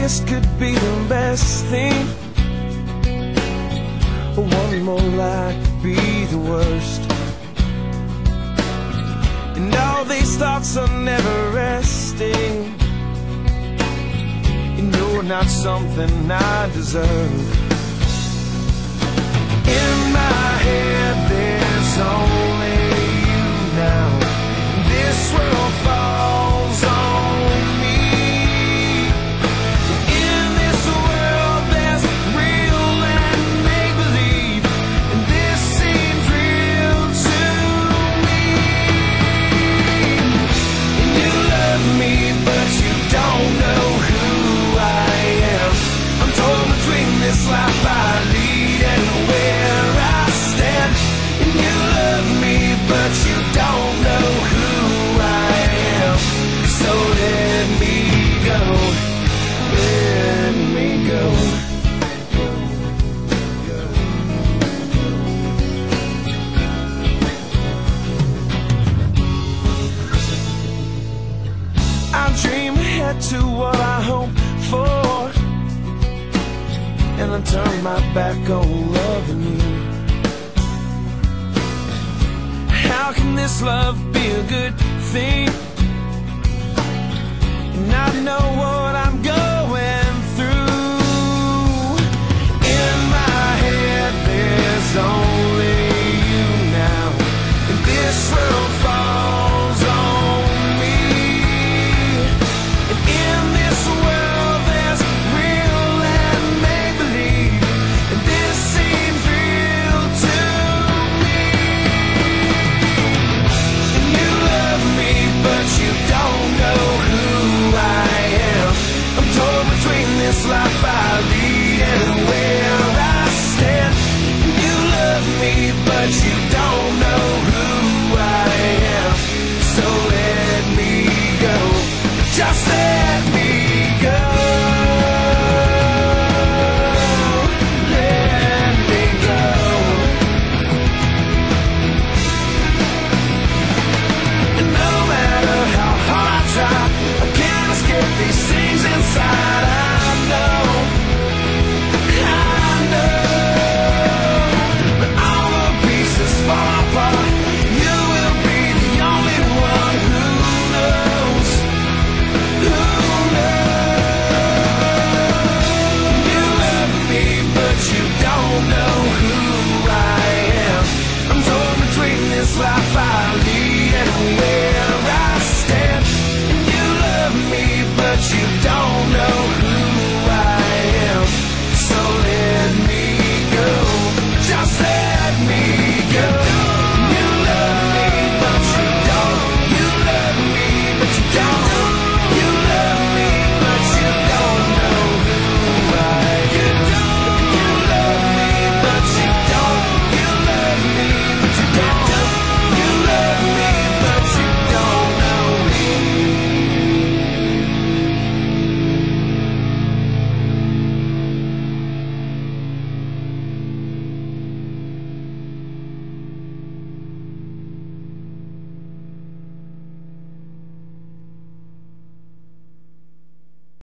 this could be the best thing. One more lie could be the worst. And all these thoughts are never resting. And you're not something I deserve. In my head there's only you now. This world falls on me. In this world there's real and make-believe, and this seems real to me. And you love me, but you don't know who I am. I'm torn between this life I lead and where I stand. And you love me, but you don't know who I am. So let me go, let me go. I dream ahead to what I hope for, and I turn my back on loving you. How can this love be a good thing? And I know what I'm going